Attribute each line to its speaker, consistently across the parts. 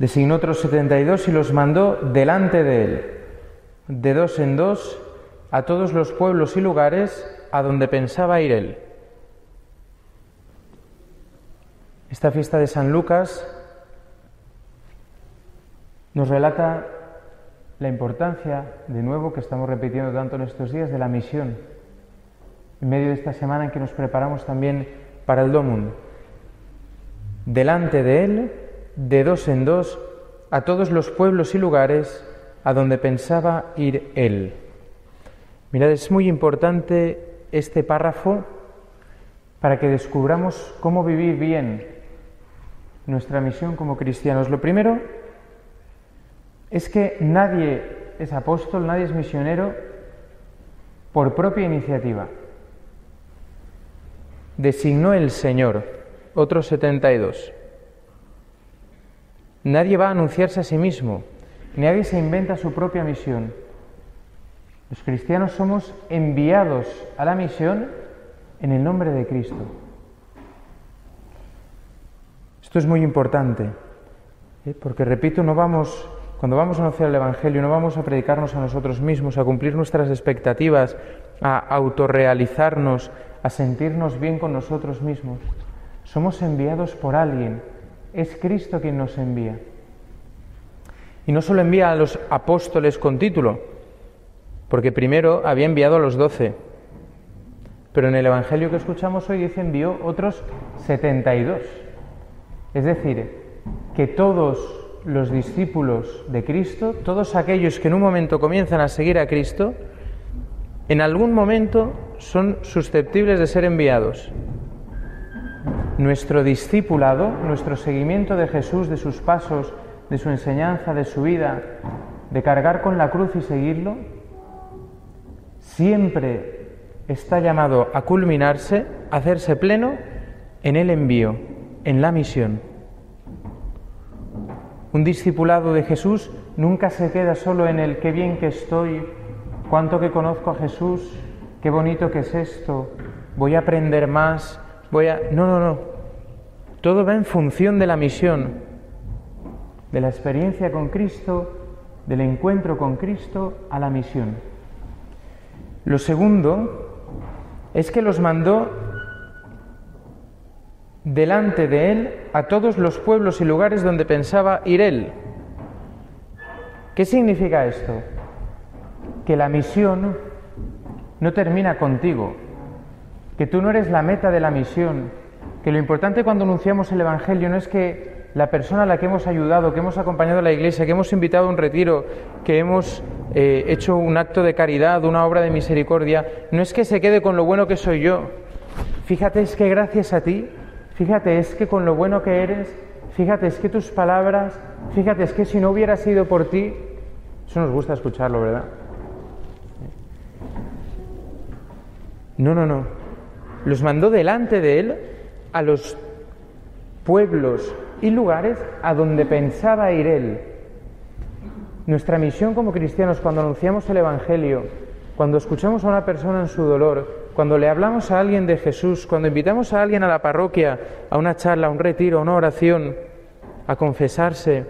Speaker 1: Designó otros 72 y los mandó delante de él, de dos en dos, a todos los pueblos y lugares a donde pensaba ir él. Esta fiesta de San Lucas nos relata la importancia, de nuevo, que estamos repitiendo tanto en estos días, de la misión, en medio de esta semana en que nos preparamos también para el Domum. Delante de él, de dos en dos, a todos los pueblos y lugares a donde pensaba ir él. Mirad, es muy importante este párrafo para que descubramos cómo vivir bien nuestra misión como cristianos. Lo primero es que nadie es apóstol, nadie es misionero por propia iniciativa. Designó el Señor, otros 72. Nadie va a anunciarse a sí mismo, nadie se inventa su propia misión. Los cristianos somos enviados a la misión en el nombre de Cristo. Esto es muy importante, porque, repito, cuando vamos a anunciar el Evangelio, no vamos a predicarnos a nosotros mismos, a cumplir nuestras expectativas, a autorrealizarnos, a sentirnos bien con nosotros mismos. Somos enviados por alguien, es Cristo quien nos envía. Y no solo envía a los apóstoles con título, porque primero había enviado a los 12, pero en el Evangelio que escuchamos hoy dice envió otros 72. Es decir, que todos los discípulos de Cristo, todos aquellos que en un momento comienzan a seguir a Cristo, en algún momento son susceptibles de ser enviados. Nuestro discipulado, nuestro seguimiento de Jesús, de sus pasos, de su enseñanza, de su vida, de cargar con la cruz y seguirlo, siempre está llamado a culminarse, a hacerse pleno en el envío, en la misión. Un discipulado de Jesús nunca se queda solo en el qué bien que estoy, cuánto que conozco a Jesús, qué bonito que es esto, voy a aprender más, No. Todo va en función de la misión, de la experiencia con Cristo, del encuentro con Cristo a la misión. Lo segundo es que los mandó delante de él a todos los pueblos y lugares donde pensaba ir él. ¿Qué significa esto? Que la misión no termina contigo, que tú no eres la meta de la misión, que lo importante cuando anunciamos el Evangelio no es que la persona a la que hemos ayudado, que hemos acompañado a la iglesia, que hemos invitado a un retiro, que hemos hecho un acto de caridad, una obra de misericordia, no es que se quede con lo bueno que soy yo. Fíjate, es que gracias a ti, fíjate, es que con lo bueno que eres, fíjate, es que tus palabras, fíjate, es que si no hubiera sido por ti, eso nos gusta escucharlo, ¿verdad? No. Los mandó delante de él a los pueblos y lugares a donde pensaba ir él. Nuestra misión como cristianos, cuando anunciamos el Evangelio, cuando escuchamos a una persona en su dolor, cuando le hablamos a alguien de Jesús, cuando invitamos a alguien a la parroquia, a una charla, a un retiro, a una oración, a confesarse,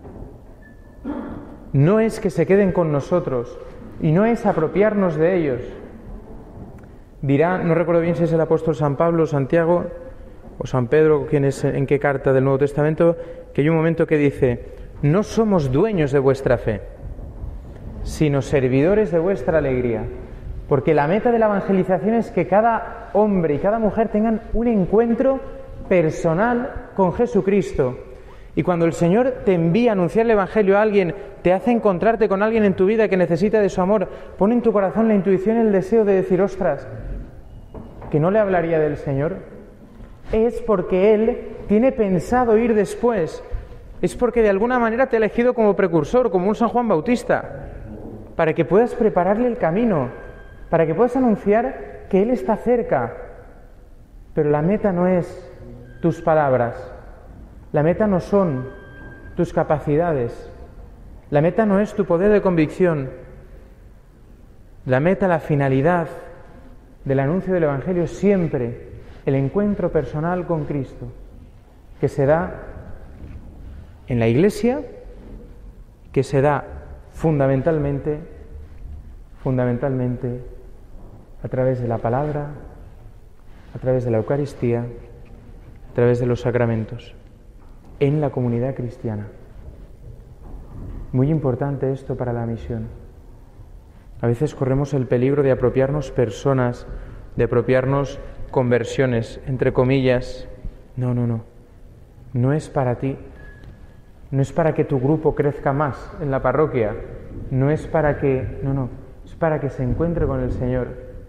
Speaker 1: no es que se queden con nosotros y no es apropiarnos de ellos. Dirá, no recuerdo bien si es el apóstol San Pablo, Santiago o San Pedro, en qué carta del Nuevo Testamento, que hay un momento que dice: no somos dueños de vuestra fe, sino servidores de vuestra alegría. Porque la meta de la evangelización es que cada hombre y cada mujer tengan un encuentro personal con Jesucristo. Y cuando el Señor te envía a anunciar el Evangelio a alguien, te hace encontrarte con alguien en tu vida que necesita de su amor, pone en tu corazón la intuición y el deseo de decir: ostras, que no le hablaría del Señor. Es porque Él tiene pensado ir después. Es porque de alguna manera te ha elegido como precursor, como un San Juan Bautista, para que puedas prepararle el camino, para que puedas anunciar que Él está cerca. Pero la meta no es tus palabras, la meta no son tus capacidades, la meta no es tu poder de convicción. La meta, la finalidad del anuncio del Evangelio es siempre el encuentro personal con Cristo, que se da en la Iglesia que se da fundamentalmente a través de la palabra, a través de la Eucaristía, a través de los sacramentos, en la comunidad cristiana. Muy importante esto para la misión. A veces corremos el peligro de apropiarnos personas, de apropiarnos conversiones, entre comillas. No. No es para ti. No es para que tu grupo crezca más en la parroquia. No es para que... No. Es para que se encuentre con el Señor.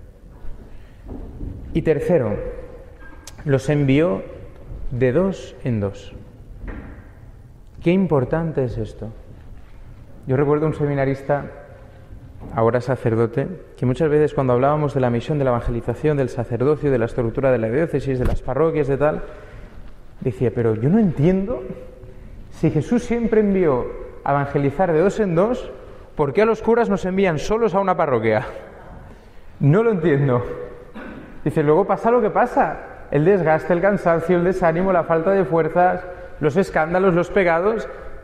Speaker 1: Y tercero, los envió de 2 en 2. Qué importante es esto. Yo recuerdo un seminarista, ahora sacerdote, que muchas veces cuando hablábamos de la misión de la evangelización, del sacerdocio, de la estructura de la diócesis, de las parroquias, de tal, decía, pero yo no entiendo, si Jesús siempre envió a evangelizar de 2 en 2, ¿por qué a los curas nos envían solos a una parroquia? No lo entiendo. Dice, luego pasa lo que pasa, el desgaste, el cansancio, el desánimo, la falta de fuerzas, los escándalos, los pegados.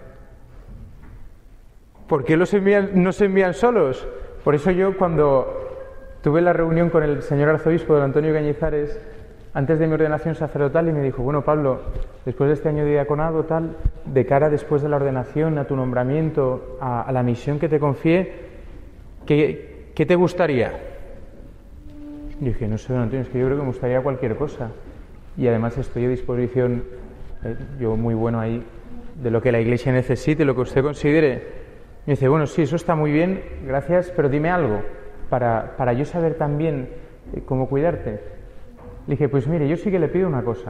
Speaker 1: ¿Por qué no se envían solos? Por eso yo, cuando tuve la reunión con el señor arzobispo don Antonio Cañizares, antes de mi ordenación sacerdotal, y me dijo, bueno, Pablo, después de este año de diaconado, tal, de cara después de la ordenación, a tu nombramiento, a la misión que te confié, ¿qué te gustaría? Y dije, no sé, don Antonio, es que yo creo que me gustaría cualquier cosa. Y además estoy a disposición, yo muy bueno ahí, de lo que la Iglesia necesite, lo que usted considere. Me dice, bueno, sí, eso está muy bien, gracias, pero dime algo, para yo saber también cómo cuidarte. Le dije, pues mire, yo sí que le pido una cosa.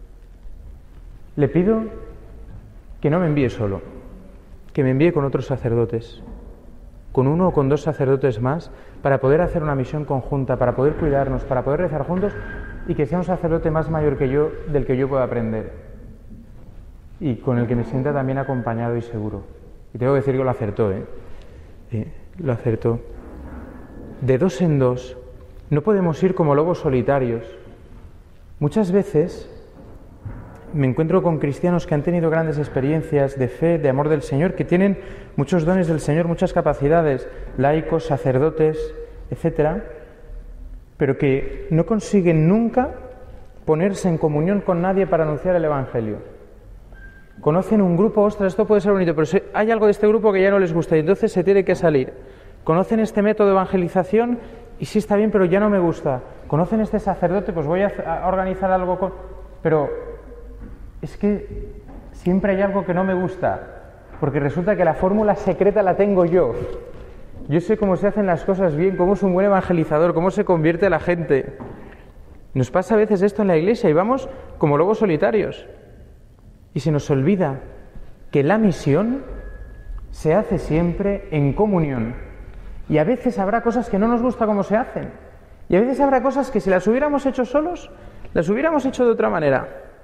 Speaker 1: Le pido que no me envíe solo, que me envíe con otros sacerdotes, con 1 o con 2 sacerdotes más, para poder hacer una misión conjunta, para poder cuidarnos, para poder rezar juntos, y que sea un sacerdote más mayor que yo, del que yo pueda aprender, y con el que me sienta también acompañado y seguro. Y tengo que decir que lo acertó, lo acertó. De 2 en 2, no podemos ir como lobos solitarios. Muchas veces me encuentro con cristianos que han tenido grandes experiencias de fe, de amor del Señor, que tienen muchos dones del Señor, muchas capacidades, laicos, sacerdotes, etcétera, pero que no consiguen nunca ponerse en comunión con nadie para anunciar el Evangelio. Conocen un grupo, ostras, esto puede ser bonito, pero hay algo de este grupo que ya no les gusta y entonces se tiene que salir. Conocen este método de evangelización y sí está bien, pero ya no me gusta. Conocen este sacerdote, pues voy a organizar algo con... Pero es que siempre hay algo que no me gusta, porque resulta que la fórmula secreta la tengo yo. Yo sé cómo se hacen las cosas bien, cómo es un buen evangelizador, cómo se convierte la gente. Nos pasa a veces esto en la Iglesia y vamos como lobos solitarios. Y se nos olvida que la misión se hace siempre en comunión. Y a veces habrá cosas que no nos gusta cómo se hacen. Y a veces habrá cosas que si las hubiéramos hecho solos, las hubiéramos hecho de otra manera.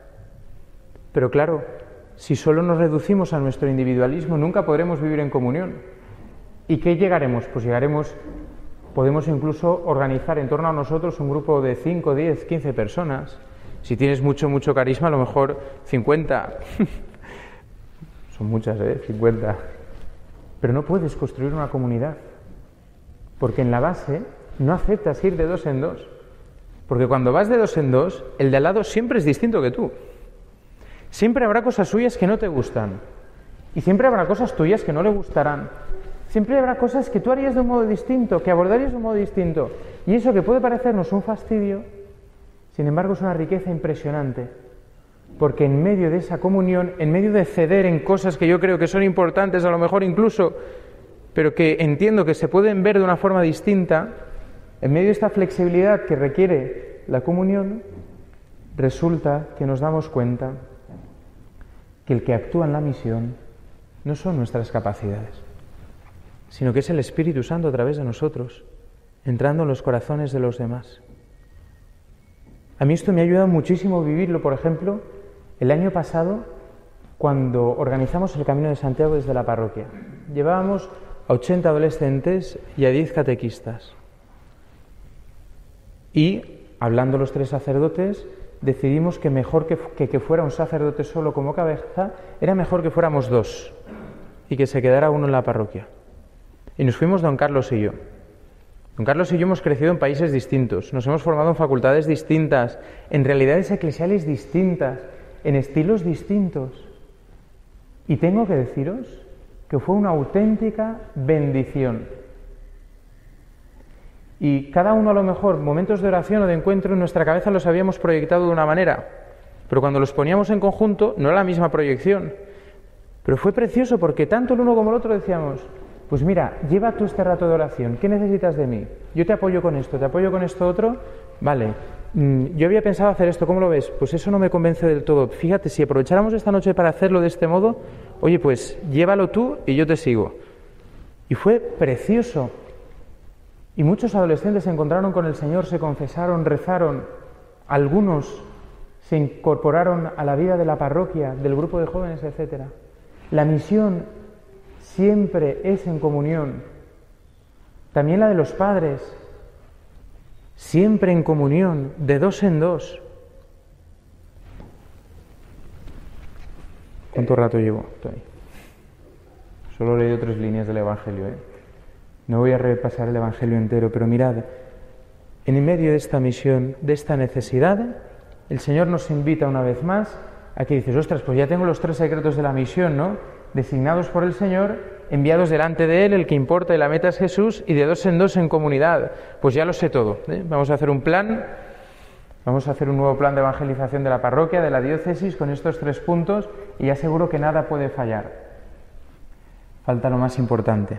Speaker 1: Pero claro, si solo nos reducimos a nuestro individualismo, nunca podremos vivir en comunión. ¿Y qué llegaremos? Pues podemos incluso organizar en torno a nosotros un grupo de 5, 10, 15 personas. Si tienes mucho carisma, a lo mejor 50. Son muchas, 50. Pero no puedes construir una comunidad, porque en la base no aceptas ir de 2 en 2. Porque cuando vas de 2 en 2, el de al lado siempre es distinto que tú. Siempre habrá cosas suyas que no te gustan. Y siempre habrá cosas tuyas que no le gustarán. Siempre habrá cosas que tú harías de un modo distinto, que abordarías de un modo distinto. Y eso que puede parecernos un fastidio, sin embargo es una riqueza impresionante. Porque en medio de esa comunión, en medio de ceder en cosas que yo creo que son importantes, a lo mejor incluso, pero que entiendo que se pueden ver de una forma distinta, en medio de esta flexibilidad que requiere la comunión, resulta que nos damos cuenta que el que actúa en la misión no son nuestras capacidades, sino que es el Espíritu Santo a través de nosotros, entrando en los corazones de los demás. A mí esto me ha ayudado muchísimo a vivirlo, por ejemplo, el año pasado, cuando organizamos el Camino de Santiago desde la parroquia. Llevábamos a 80 adolescentes y a 10 catequistas. Y, hablando los 3 sacerdotes, decidimos que mejor que fuera un sacerdote solo como cabeza, era mejor que fuéramos 2 y que se quedara uno en la parroquia. Y nos fuimos don Carlos y yo. Don Carlos y yo hemos crecido en países distintos, nos hemos formado en facultades distintas, en realidades eclesiales distintas, en estilos distintos. Y tengo que deciros que fue una auténtica bendición. Y cada uno a lo mejor, momentos de oración o de encuentro, en nuestra cabeza los habíamos proyectado de una manera, pero cuando los poníamos en conjunto no era la misma proyección. Pero fue precioso porque tanto el uno como el otro decíamos, pues mira, lleva tú este rato de oración, ¿qué necesitas de mí? Yo te apoyo con esto, te apoyo con esto otro, vale. Yo había pensado hacer esto, ¿cómo lo ves? Pues eso no me convence del todo. Fíjate, si aprovecháramos esta noche para hacerlo de este modo, oye, pues llévalo tú y yo te sigo. Y fue precioso. Y muchos adolescentes se encontraron con el Señor, se confesaron, rezaron. Algunos se incorporaron a la vida de la parroquia, del grupo de jóvenes, etc. La misión siempre es en comunión. También la de los padres, siempre en comunión, de 2 en 2. ¿Cuánto rato llevo? Solo he leído 3 líneas del Evangelio, No voy a repasar el Evangelio entero, pero mirad, en medio de esta misión, de esta necesidad, el Señor nos invita una vez más a que dices, ostras, pues ya tengo los 3 secretos de la misión, ¿no? Designados por el Señor, enviados delante de Él, el que importa y la meta es Jesús, y de 2 en 2 en comunidad. Pues ya lo sé todo, Vamos a hacer un plan, vamos a hacer un nuevo plan de evangelización de la parroquia, de la diócesis, con estos 3 puntos, y ya seguro que nada puede fallar. Falta lo más importante.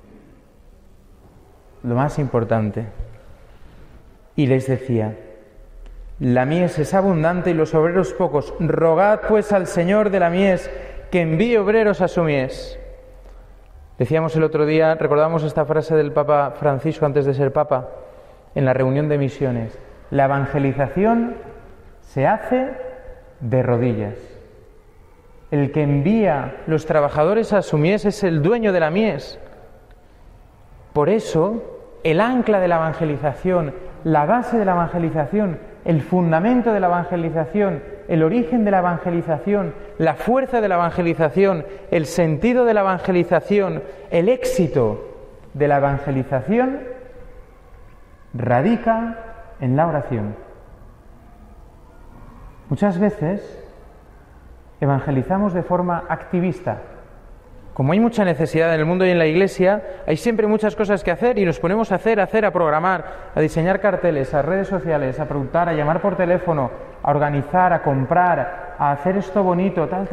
Speaker 1: Lo más importante. Y les decía, la mies es abundante y los obreros pocos. Rogad pues al Señor de la mies que envíe obreros a su mies. Decíamos el otro día, recordamos esta frase del Papa Francisco antes de ser Papa, en la reunión de misiones. La evangelización se hace de rodillas. El que envía los trabajadores a su mies es el dueño de la mies. Por eso, el ancla de la evangelización, la base de la evangelización, el fundamento de la evangelización, el origen de la evangelización, la fuerza de la evangelización, el sentido de la evangelización, el éxito de la evangelización, radica en la oración. Muchas veces evangelizamos de forma activista. Como hay mucha necesidad en el mundo y en la Iglesia, hay siempre muchas cosas que hacer y nos ponemos a hacer, a programar, a diseñar carteles, a redes sociales, a preguntar, a llamar por teléfono, a organizar, a comprar, a hacer esto bonito, tal,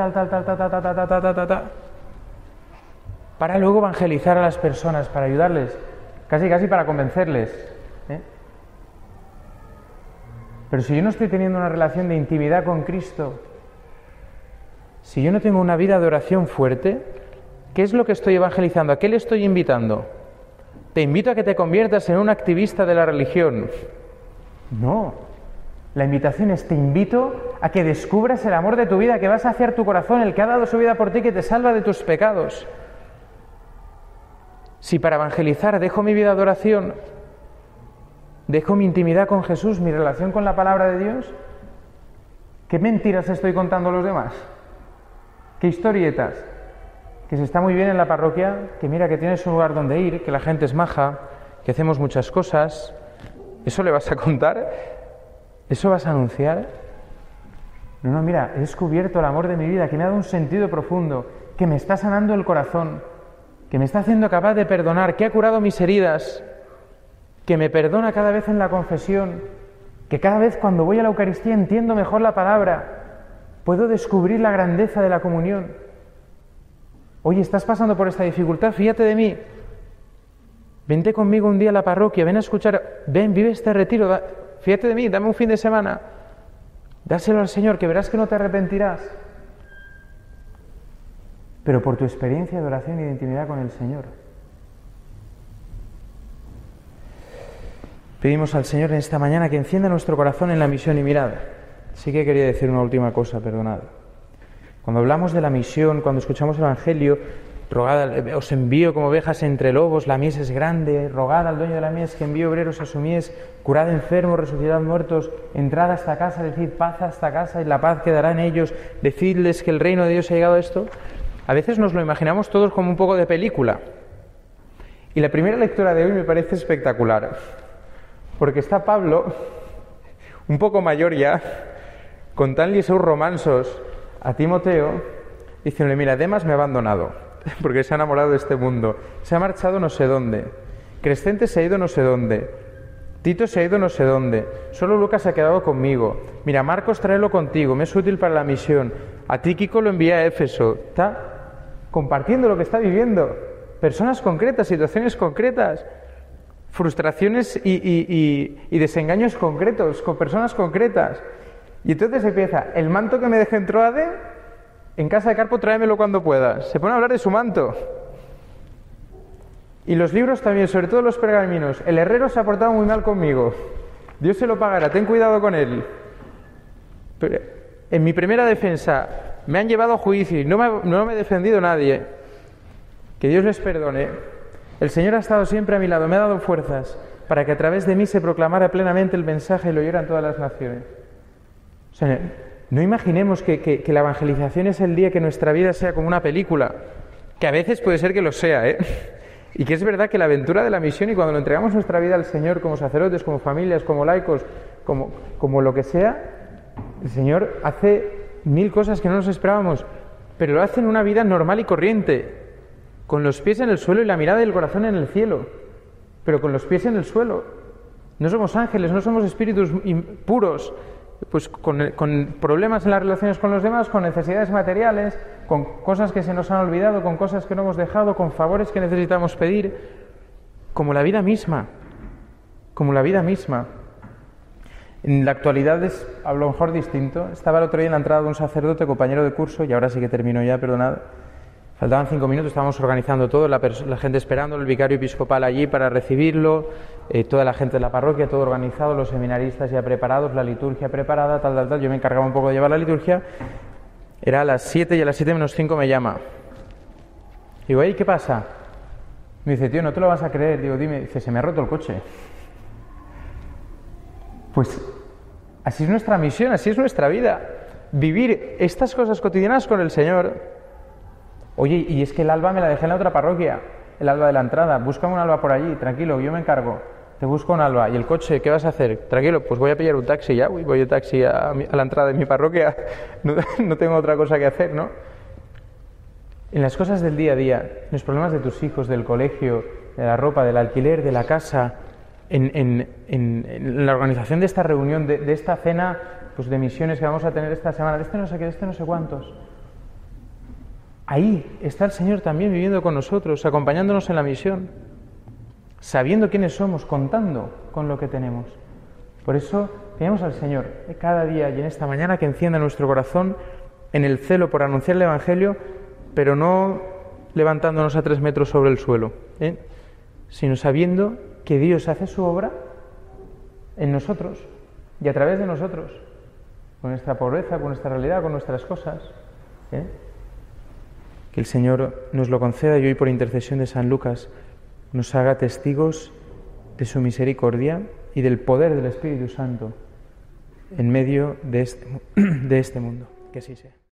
Speaker 1: para luego evangelizar a las personas, para ayudarles, casi para convencerles. Pero si yo no estoy teniendo una relación de intimidad con Cristo, si yo no tengo una vida de oración fuerte, ¿qué es lo que estoy evangelizando? ¿A qué le estoy invitando? ¿Te invito a que te conviertas en un activista de la religión? No. La invitación es, te invito a que descubras el amor de tu vida, que va a saciar tu corazón, el que ha dado su vida por ti, que te salva de tus pecados. Si para evangelizar dejo mi vida de oración, dejo mi intimidad con Jesús, mi relación con la palabra de Dios, ¿qué mentiras estoy contando a los demás? ¿Qué historietas? Que se está muy bien en la parroquia, que mira que tienes un lugar donde ir, que la gente es maja, que hacemos muchas cosas. ¿Eso le vas a contar? ¿Eso vas a anunciar? No, mira, he descubierto el amor de mi vida, que me ha dado un sentido profundo, que me está sanando el corazón, que me está haciendo capaz de perdonar, que ha curado mis heridas, que me perdona cada vez en la confesión, que cada vez cuando voy a la Eucaristía entiendo mejor la palabra, puedo descubrir la grandeza de la comunión. Oye, ¿estás pasando por esta dificultad? Fíjate de mí. Vente conmigo un día a la parroquia, ven a escuchar, ven, vive este retiro, fíjate de mí, dame un fin de semana. Dáselo al Señor, que verás que no te arrepentirás. Pero por tu experiencia de oración y de intimidad con el Señor. Pedimos al Señor en esta mañana que encienda nuestro corazón en la misión y mirad. Sí que quería decir una última cosa, perdonad. Cuando hablamos de la misión, cuando escuchamos el Evangelio, rogad, os envío como ovejas entre lobos, la mies es grande, rogad al dueño de la mies que envíe obreros a su mies, curad enfermos, resucitad muertos, entrad a esta casa, decid paz a esta casa y la paz quedará en ellos, decidles que el reino de Dios ha llegado a esto. A veces nos lo imaginamos todos como un poco de película. Y la primera lectura de hoy me parece espectacular, porque está Pablo, un poco mayor ya, contánle sus romansos a Timoteo, diciéndole, mira, Demas me ha abandonado, porque se ha enamorado de este mundo, se ha marchado no sé dónde, Crescente se ha ido no sé dónde, Tito se ha ido no sé dónde, solo Lucas se ha quedado conmigo, mira, Marcos tráelo contigo, me es útil para la misión, a Tíquico lo envía a Éfeso. Está compartiendo lo que está viviendo, personas concretas, situaciones concretas, frustraciones y desengaños concretos, con personas concretas. Y entonces empieza, el manto que me dejé en Troade, en casa de Carpo tráemelo cuando puedas. Se pone a hablar de su manto. Y los libros también, sobre todo los pergaminos. El herrero se ha portado muy mal conmigo. Dios se lo pagará, ten cuidado con él. Pero en mi primera defensa me han llevado a juicio y no me ha defendido nadie. Que Dios les perdone. El Señor ha estado siempre a mi lado, me ha dado fuerzas para que a través de mí se proclamara plenamente el mensaje y lo oyeran todas las naciones. O sea, no imaginemos que la evangelización es el día que nuestra vida sea como una película, que a veces puede ser que lo sea, y que es verdad que la aventura de la misión y cuando lo entregamos nuestra vida al Señor como sacerdotes, como familias, como laicos, como lo que sea, el Señor hace 1000 cosas que no nos esperábamos, pero lo hace en una vida normal y corriente, con los pies en el suelo y la mirada y el corazón en el cielo, pero con los pies en el suelo. No somos ángeles, no somos espíritus puros, pues con problemas en las relaciones con los demás, con necesidades materiales, con cosas que se nos han olvidado, con cosas que no hemos dejado, con favores que necesitamos pedir, como la vida misma, como la vida misma. En la actualidad es a lo mejor distinto. Estaba el otro día en la entrada de un sacerdote, compañero de curso, y ahora sí que termino ya, perdonad. Faltaban 5 minutos, estábamos organizando todo, la gente esperando, el vicario episcopal allí para recibirlo, toda la gente de la parroquia, todo organizado, los seminaristas ya preparados, la liturgia preparada, tal. Yo me encargaba un poco de llevar la liturgia. Era a las 7 y a las 7 menos 5 me llama. Digo, ¿y qué pasa? Me dice, tío, no te lo vas a creer. Digo, dime. Dice, se me ha roto el coche. Pues así es nuestra misión, así es nuestra vida. Vivir estas cosas cotidianas con el Señor. Oye, y es que el alba me la dejé en la otra parroquia, el alba de la entrada. Búscame un alba por allí, tranquilo, yo me encargo. Te busco un alba. ¿Y el coche qué vas a hacer? Tranquilo, pues voy a pillar un taxi ya. Voy de taxi a la entrada de mi parroquia. No tengo otra cosa que hacer, ¿no? En las cosas del día a día, en los problemas de tus hijos, del colegio, de la ropa, del alquiler, de la casa, en la organización de esta reunión, de esta cena pues de misiones que vamos a tener esta semana, de este no sé qué, de este no sé cuántos. Ahí está el Señor también viviendo con nosotros, acompañándonos en la misión, sabiendo quiénes somos, contando con lo que tenemos. Por eso pedimos al Señor cada día y en esta mañana que encienda nuestro corazón en el celo por anunciar el Evangelio, pero no levantándonos a 3 metros sobre el suelo, sino sabiendo que Dios hace su obra en nosotros y a través de nosotros, con nuestra pobreza, con nuestra realidad, con nuestras cosas. Que el Señor nos lo conceda y hoy por intercesión de San Lucas nos haga testigos de su misericordia y del poder del Espíritu Santo en medio de este mundo. Que así sea.